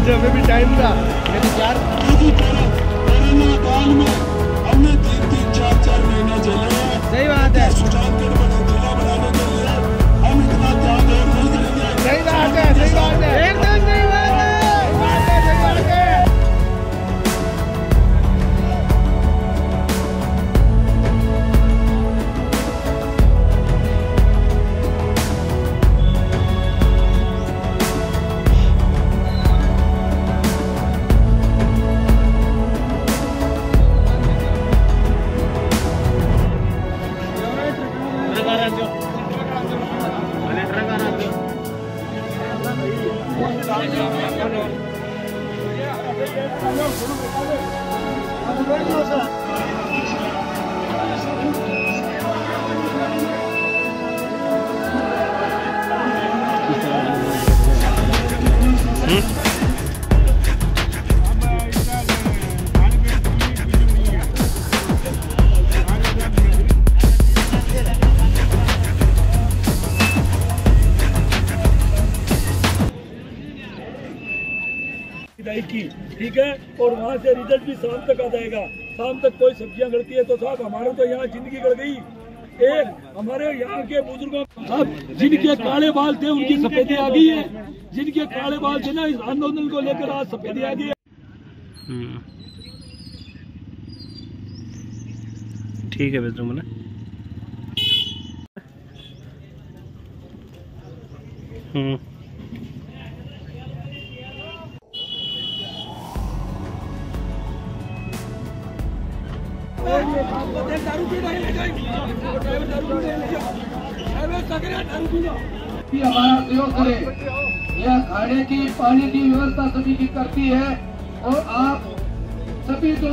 से हमें भी टाइम था। मेरे यार कोरोना काल में हमने 3-4 महीने झेले। सही बात है। सुजानगढ़ जिला बनाने के लिए हम इतना त्याग नहीं करेंगे। सही बात है, सही बात है, एकदम सही बात है, सही बात है, सही बात है। ठीक है, और वहाँ से रिजल्ट भी शाम तक आ जाएगा। शाम तक कोई सब्जियां गलती है तो साहब हमारे तो यहाँ जिंदगी गड़ गई। एक हमारे यहाँ के बुजुर्गों साहब जिनके काले बाल थे उनकी सफेदी आ गई है। जिनके काले बाल थे ना, इस आंदोलन को लेकर आज सफेदी आ गई है। ठीक है बेदरूम ना। हमारा सहयोग करे। यह खाने की पानी की व्यवस्था सभी की करती है और आप सभी जो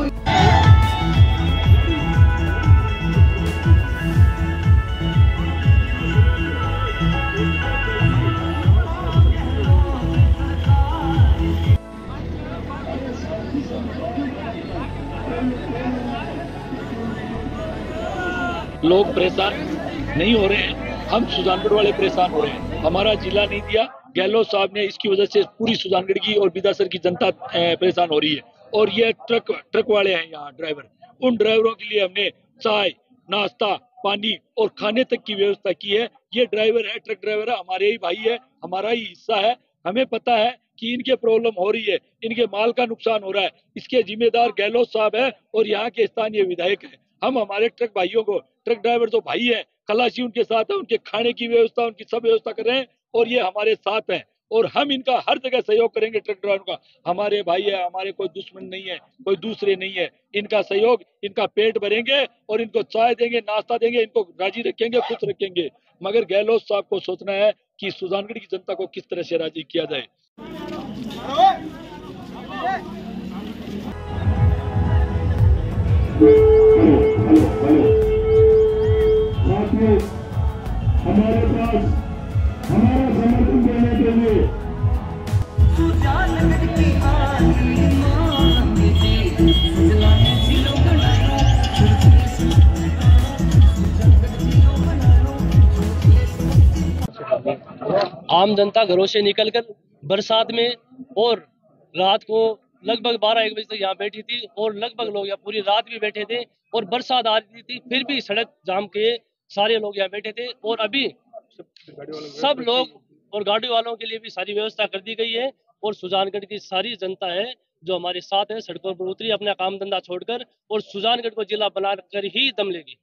लोग परेशान नहीं हो रहे हैं, हम सुजानगढ़ वाले परेशान हो रहे हैं। हमारा जिला नहीं दिया गहलोत साहब ने, इसकी वजह से पूरी सुजानगढ़ की और बिदासर की जनता परेशान हो रही है। और ये ट्रक वाले हैं यहाँ ड्राइवर, उन ड्राइवरों के लिए हमने चाय, नाश्ता, पानी और खाने तक की व्यवस्था की है। ये ड्राइवर है, ट्रक ड्राइवर है, हमारे ही भाई है, हमारा ही हिस्सा है। हमें पता है कि इनके प्रॉब्लम हो रही है, इनके माल का नुकसान हो रहा है। इसके जिम्मेदार गहलोत साहब है और यहाँ के स्थानीय विधायक है। हम हमारे ट्रक भाइयों को, ट्रक ड्राइवर तो भाई है, खलासी उनके साथ है, उनके खाने की व्यवस्था, उनकी सब व्यवस्था कर रहे हैं और ये हमारे साथ हैं। और हम इनका हर जगह सहयोग करेंगे। ट्रक ड्राइवर का हमारे भाई है, हमारे कोई दुश्मन नहीं है, कोई दूसरे नहीं है। इनका सहयोग, इनका पेट भरेंगे और इनको चाय देंगे, नाश्ता देंगे, इनको राजी रखेंगे, खुश रखेंगे। मगर गहलोत साहब को सोचना है कि सुजानगढ़ की जनता को किस तरह से राजी किया जाए। हमारे पास हमारा समर्थन देने के लिए आम जनता घरों से निकलकर बरसात में और रात को लगभग 12-1 बजे तक यहाँ बैठी थी और लगभग लोग यहाँ पूरी रात भी बैठे थे और बरसात आ रही थी, फिर भी सड़क जाम के सारे लोग यहाँ बैठे थे। और अभी सब लोग और गाड़ी वालों के लिए भी सारी व्यवस्था कर दी गई है और सुजानगढ़ की सारी जनता है जो हमारे साथ है, सड़कों पर उतरी अपना काम धंधा छोड़कर और सुजानगढ़ को जिला बनाकर ही दम लेगी।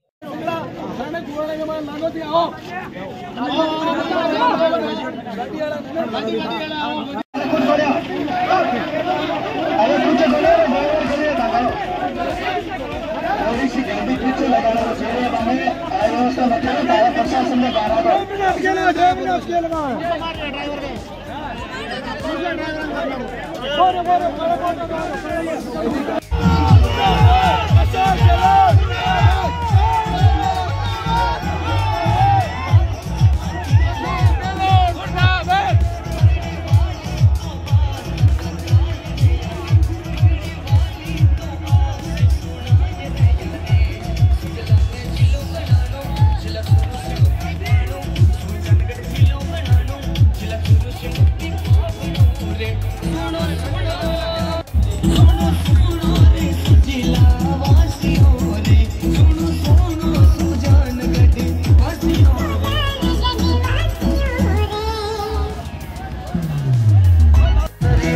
Come on.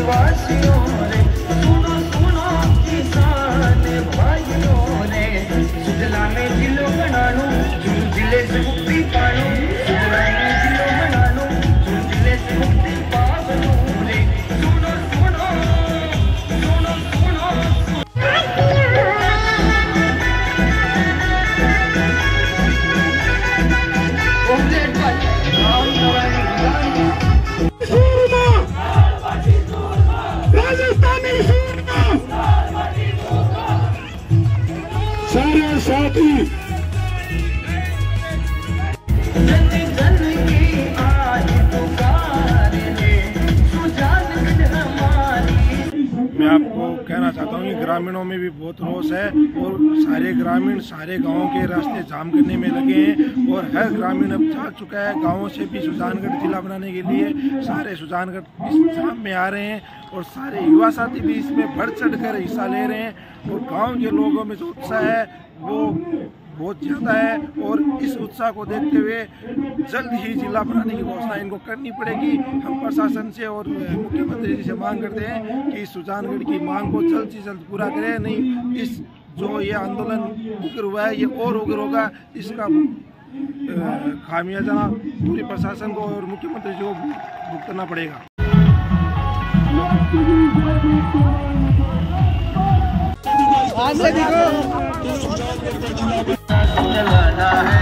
वासियों ने, सुनो सुनो किसान भाइयों ने, सुजला में जिलो बना लूं, जिले से मुक्ति पा लूं, सुजला में जिलो बना लूं, जिले से मुक्ति पा लूं रे, सुनो सुनो सुनो सुनो। राजस्थानी सारे साथी जन जन की आज पुकार ले, सुजानगढ़ हमारी। मैं आपको कहना चाहता हूँ कि ग्रामीणों में भी बहुत रोष है और सारे ग्रामीण सारे गांवों के रास्ते जाम करने में लगे हैं और हर ग्रामीण अब जा चुका है गांवों से भी सुजानगढ़ जिला बनाने के लिए। सारे सुजानगढ़ इस जाम में आ रहे हैं और सारे युवा साथी भी इसमें बढ़ चढ़ कर हिस्सा ले रहे हैं और गांव के लोगों में जो उत्साह है वो बहुत ज़्यादा है और इस उत्साह को देखते हुए जल्द ही जिला बनाने की घोषणा इनको करनी पड़ेगी। हम प्रशासन से और मुख्यमंत्री जी से मांग करते हैं कि सुजानगढ़ की मांग को जल्द से जल्द पूरा करें, नहीं इस जो ये आंदोलन उग्र हुआ है ये और उग्र होगा। इसका खामियाजा पूरे प्रशासन को और मुख्यमंत्री जी को भुगतना पड़ेगा। चलाना है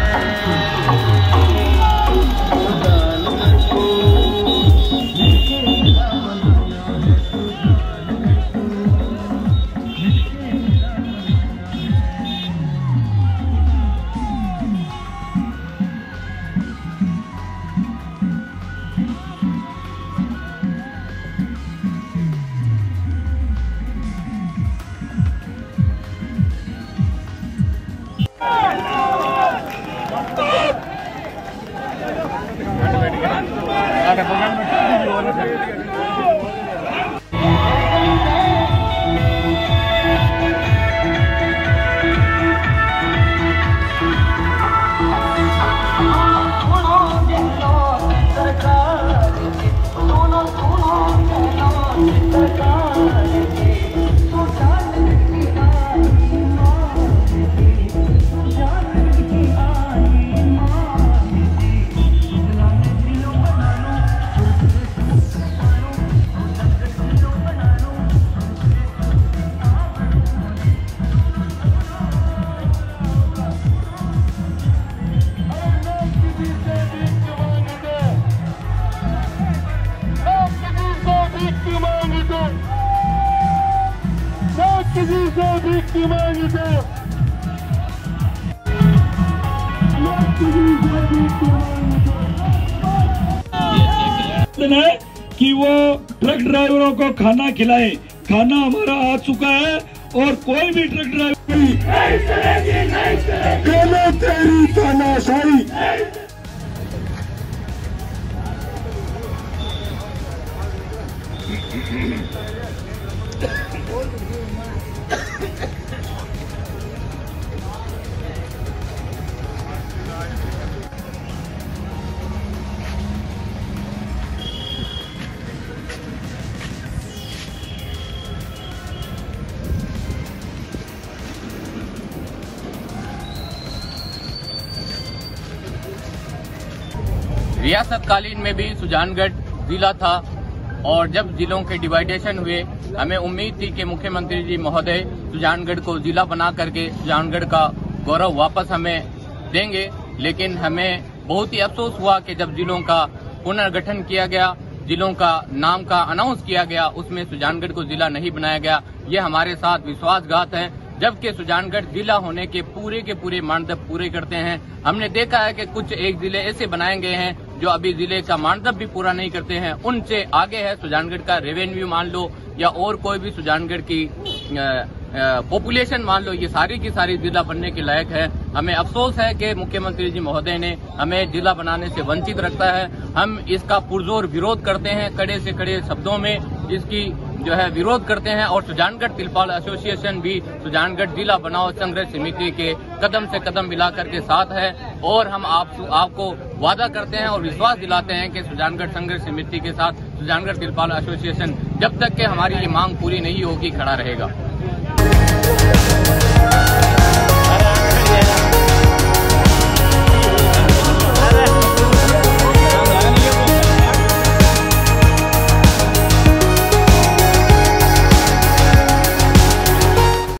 है कि वो ट्रक ड्राइवरों को खाना खिलाए। खाना हमारा आ चुका है और कोई भी ट्रक ड्राइवर तेरी तानाशाही रियासतकालीन में भी सुजानगढ़ जिला था और जब जिलों के डिवाइडेशन हुए हमें उम्मीद थी कि मुख्यमंत्री जी महोदय सुजानगढ़ को जिला बना करके सुजानगढ़ का गौरव वापस हमें देंगे, लेकिन हमें बहुत ही अफसोस हुआ कि जब जिलों का पुनर्गठन किया गया, जिलों का नाम का अनाउंस किया गया, उसमें सुजानगढ़ को जिला नहीं बनाया गया। ये हमारे साथ विश्वासघात है, जबकि सुजानगढ़ जिला होने के पूरे मानदंड पूरे करते हैं। हमने देखा है कि कुछ एक जिले ऐसे बनाए गए हैं जो अभी जिले का मानदंड भी पूरा नहीं करते हैं, उनसे आगे है सुजानगढ़ का रेवेन्यू मान लो या और कोई भी सुजानगढ़ की पॉपुलेशन मान लो, ये सारी की सारी जिला बनने के लायक है। हमें अफसोस है कि मुख्यमंत्री जी महोदय ने हमें जिला बनाने से वंचित रखता है। हम इसका पुरजोर विरोध करते हैं, कड़े से कड़े शब्दों में इसकी जो है विरोध करते हैं और सुजानगढ़ तिलपाल एसोसिएशन भी सुजानगढ़ जिला बनाओ संघर्ष समिति के कदम से कदम मिलाकर के साथ है और हम आपको वादा करते हैं और विश्वास दिलाते हैं कि सुजानगढ़ संघर्ष समिति के साथ सुजानगढ़ तिलपाल एसोसिएशन जब तक कि हमारी ये मांग पूरी नहीं होगी खड़ा रहेगा।